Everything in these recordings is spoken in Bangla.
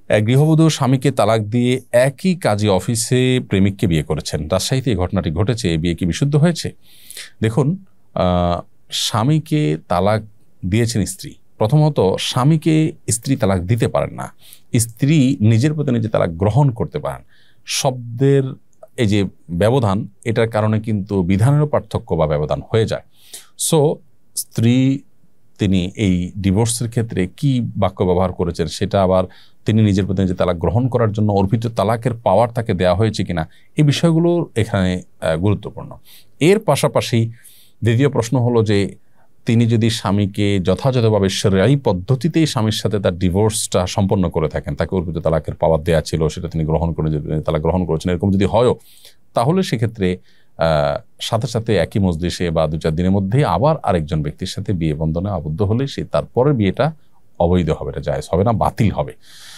এক গৃহবধূ স্বামীকে তালাক দিয়ে একই কাজী অফিসে প্রেমিককে বিয়ে করেছেন। রাজশাহীতে এই ঘটনাটি ঘটেছে। এই বিয়ে কি বিশুদ্ধ হয়েছে? দেখুন, স্বামীকে তালাক দিয়েছেন স্ত্রী। প্রথমত, স্বামীকে স্ত্রী তালাক দিতে পারেন না, স্ত্রী নিজের প্রতি নিজে তালাক গ্রহণ করতে পারেন। শব্দের এই যে ব্যবধান, এটার কারণে কিন্তু বিধানেরও পার্থক্য বা ব্যবধান হয়ে যায়। সো স্ত্রী তিনি এই ডিভোর্সের ক্ষেত্রে কি বাক্য ব্যবহার করেছেন, সেটা আবার তিনি নিজের প্রতি নিজে তালাক গ্রহণ করার জন্য অর্পিত তালাকের পাওয়ার তাকে দেওয়া হয়েছে কিনা, এই বিষয়গুলো এখানে গুরুত্বপূর্ণ। এর পাশাপাশি দ্বিতীয় প্রশ্ন হলো যে তিনি যদি স্বামীকে যথাযথভাবে শরীয়ী পদ্ধতিতেই স্বামীর সাথে তার ডিভোর্সটা সম্পন্ন করে থাকেন, তাকে অর্পিত তালাকের পাওয়ার দেওয়া ছিল, সেটা তিনি গ্রহণ করে তালাক গ্রহণ করেছেন, এরকম যদি হয়ও, তাহলে সেক্ষেত্রে সাথে সাথে একই মজলিসে বা 2-4 দিনের মধ্যে আবার আরেকজন ব্যক্তির সাথে বিয়ে বন্ধনে আবদ্ধ হলে সে তারপরের বিয়েটা অবৈধ হবে, এটা জায়েজ হবে না, বাতিল হবে।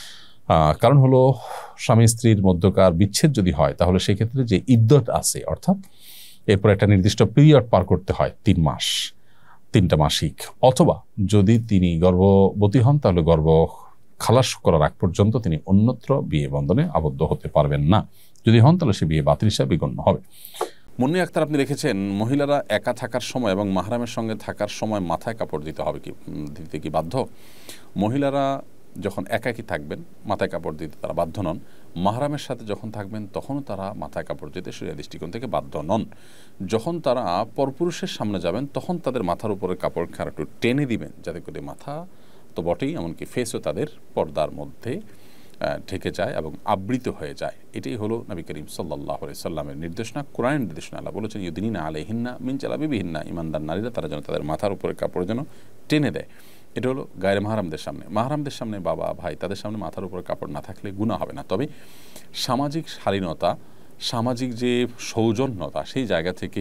কারণ হলো, স্বামী স্ত্রীর মধ্যকার বিচ্ছেদ যদি হয় তাহলে সেক্ষেত্রে যে ইদ্যত আছে, অর্থাৎ এরপর একটা নির্দিষ্ট পিরিয়ড পার করতে হয়, 3 মাস, 3টা মাসিক, অথবা যদি তিনি গর্ভবতী হন তাহলে গর্ভ খালাস করার আগ পর্যন্ত তিনি অন্যত্র বিয়ে বন্ধনে আবদ্ধ হতে পারবেন না। যদি হন তাহলে সে বিয়ে বাতিল হিসাবে গণ্য হবে। মুন্নি আক্তার, আপনি রেখেছেন মহিলারা একা থাকার সময় এবং মাহরামের সঙ্গে থাকার সময় মাথায় কাপড় দিতে হবে কি, দিতে কি বাধ্য? মহিলারা যখন একাকী থাকবেন মাথায় কাপড় দিতে তারা বাধ্য নন। মাহরামের সাথে যখন থাকবেন তখনও তারা মাথায় কাপড় দিতে শরীয়ত দৃষ্টিকোণ থেকে বাধ্য নন। যখন তারা পরপুরুষের সামনে যাবেন তখন তাদের মাথার উপরে কাপড় খাড়া একটু টেনে দিবেন, যাতে করে মাথা তো বটেই, এমনকি ফেসও তাদের পর্দার মধ্যে ঢেকে যায় এবং আবৃত হয়ে যায়। এটাই হলো নবী করিম সাল্লাল্লাহু আলাইহি সাল্লামের নির্দেশনা, কোরআনের নির্দেশনা। আল্লাহ বলেছেন, ইউদিনিনা আলাইহিন্না মিন জালাবিবিহিন্না, ঈমানদার নারীরা তারা যেন তাদের মাথার উপরে কাপড় যেন টেনে দেয়। এটা হলো গায়ের মাহরামদের সামনে। মাহরামদের সামনে, বাবা ভাই, তাদের সামনে মাথার উপরে কাপড় না থাকলে গুনাহ হবে না। তবে সামাজিক শালীনতা, সামাজিক যে সৌজন্যতা, সেই জায়গা থেকে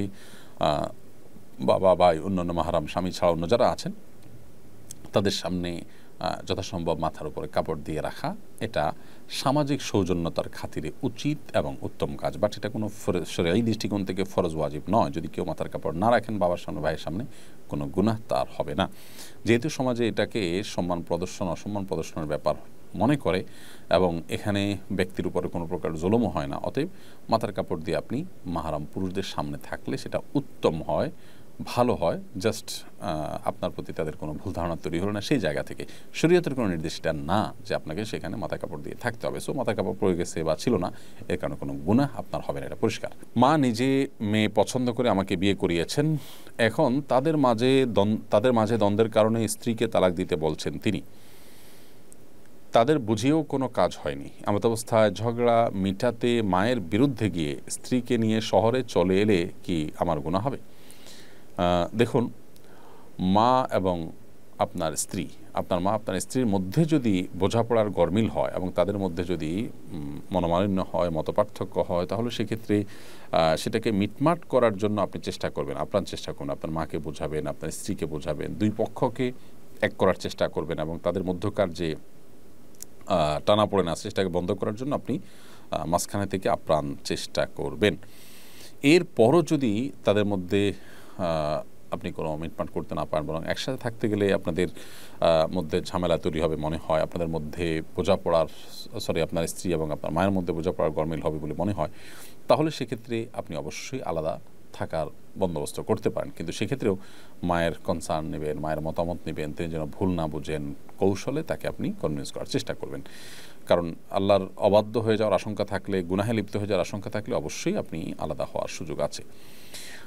বাবা ভাই, অন্যান্য মাহরাম, স্বামী ছাড়া অন্য যারা আছেন তাদের সামনে যথাসম্ভব মাথার উপরে কাপড় দিয়ে রাখা, এটা সামাজিক সৌজন্যতার খাতিরে উচিত এবং উত্তম কাজ। বাট এটা কোনো শরীয়ী দৃষ্টিকোণ থেকে ফরজ ওয়াজিব নয়। যদি কেউ মাথার কাপড় না রাখেন বাবার সামনে, ভাইয়ের সামনে, কোনো গুনাহ তার হবে না। যেহেতু সমাজে এটাকে সম্মান প্রদর্শন, অসম্মান প্রদর্শনের ব্যাপার মনে করে এবং এখানে ব্যক্তির উপরে কোনো প্রকার জুলুমও হয় না, অতএব মাথার কাপড় দিয়ে আপনি মাহরাম পুরুষদের সামনে থাকলে সেটা উত্তম হয়, ভালো হয়। জাস্ট আপনার প্রতি তাদের কোনো ভুল ধারণা তৈরি হলো না, সেই জায়গা থেকে শরীয়তের কোনো নির্দেশ এটা না যে আপনাকে সেখানে মাথা কাপড় দিয়ে থাকতে হবে। সো মাথা কাপড় পরে গেছে বা ছিল না, এর কারণে কোনো গুনাহ আপনার হবে না, এটা পরিষ্কার। মা নিজে মেয়ে পছন্দ করে আমাকে বিয়ে করিয়েছেন, এখন তাদের মাঝে দ্বন্দ্বের কারণে স্ত্রীকে তালাক দিতে বলছেন তিনি। তাদের বুঝিয়েও কোনো কাজ হয়নি। এমত অবস্থায় ঝগড়া মিটাতে মায়ের বিরুদ্ধে গিয়ে স্ত্রীকে নিয়ে শহরে চলে এলে কি আমার গুনাহ হবে? দেখুন, মা এবং আপনার স্ত্রী, আপনার মা আপনার স্ত্রীর মধ্যে যদি বোঝাপড়ার গরমিল হয় এবং তাদের মধ্যে যদি মনোমালিন্য হয়, মতপার্থক্য হয়, তাহলে সেক্ষেত্রে সেটাকে মিটমাট করার জন্য আপনি চেষ্টা করবেন, আপনার চেষ্টা করুন, আপনার মাকে বোঝাবেন, আপনার স্ত্রীকে বোঝাবেন, দুই পক্ষকে এক করার চেষ্টা করবেন এবং তাদের মধ্যকার যে টানাপোড়েন আছে সেটাকে বন্ধ করার জন্য আপনি মাঝখানে থেকে আপ্রাণ চেষ্টা করবেন। এরপরও যদি তাদের মধ্যে আপনি কোনো মিটমাট করতে না পারেন, বরং একসাথে থাকতে গেলে আপনাদের মধ্যে ঝামেলা তৈরি হবে মনে হয়, আপনাদের মধ্যে আপনার স্ত্রী এবং আপনার মায়ের মধ্যে বোঝাপড়ার গরমিল হবে বলে মনে হয়, তাহলে সেক্ষেত্রে আপনি অবশ্যই আলাদা থাকার বন্দোবস্ত করতে পারেন। কিন্তু সেক্ষেত্রেও মায়ের কনসার্ন নেবেন, মায়ের মতামত নেবেন, তিনি যেন ভুল না বুঝেন, কৌশলে তাকে আপনি কনভিন্স করার চেষ্টা করবেন। কারণ আল্লাহর অবাধ্য হয়ে যাওয়ার আশঙ্কা থাকলে, গুনাহে লিপ্ত হয়ে যাওয়ার আশঙ্কা থাকলে অবশ্যই আপনি আলাদা হওয়ার সুযোগ আছে।